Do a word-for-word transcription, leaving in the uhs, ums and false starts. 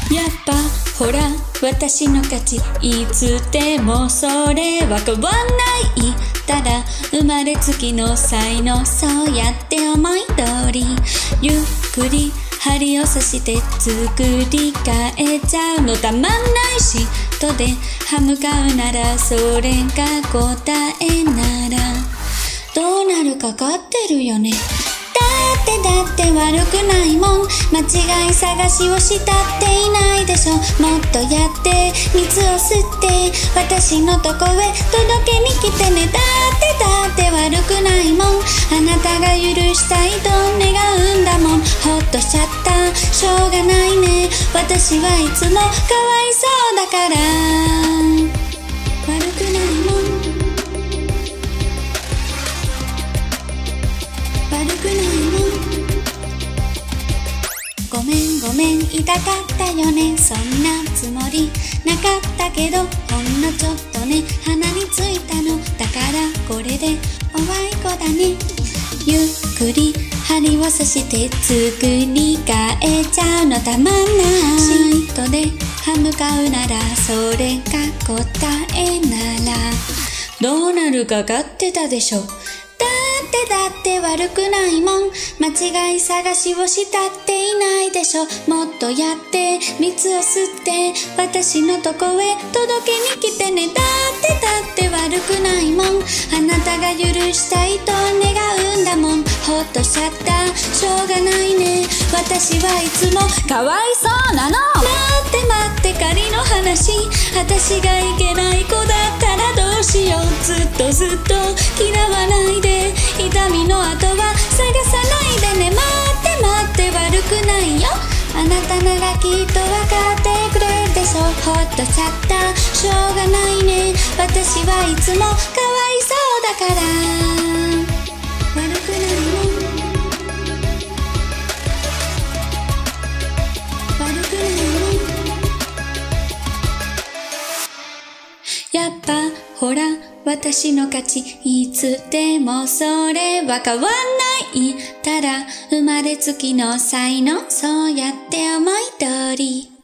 やっぱほら私の勝ち、いつでもそれは変わんないただ生まれつきの才能、そうやって思い通りゆっくり針を刺して作り変えちゃうのたまんないし、とで歯向かうならそれが答えならどうなるかかってるよね。だってだって悪くないもん、間違い探しをしたっていないでしょ。もっとやって水を吸って私のとこへ届けに来てね。だってだって悪くないもん、あなたが許したいと願うんだもん。ほっとしちゃったしょうがないね、私はいつもかわいそうだから。悪くないもん、悪くないもん、ごめんごめん痛かったよね、そんなつもりなかったけど、ほんのちょっとね鼻についたのだからこれでおあいこだね。ゆっくり針を刺して作り変えちゃうのたまんない、嫉妬で歯向かうならそれが答えならどうなるかかってたでしょ。だってだって悪くないもん、間違い探しをしたっていないでしょ。もっとやって蜜を吸って私のとこへ届けに来てね。だってだって悪くないもん、あなたが許したいと願うんだもん。ほっとしちゃったしょうがないね、私はいつもかわいそうなの。待って待って仮の話、私がいけない子だったらどうしよう。ずっとずっと嫌わないで、痛みの後は探さないでね。待って待って悪くないよ、あなたならきっとわかってくれるでしょ。ほっとしちゃったしょうがないね、私はいつもかわいそうだから。悪くないもん、悪くないもん、やっぱほら私の勝ち、いつでもそれは変わんないただ生まれつきの才能、そうやって思い通り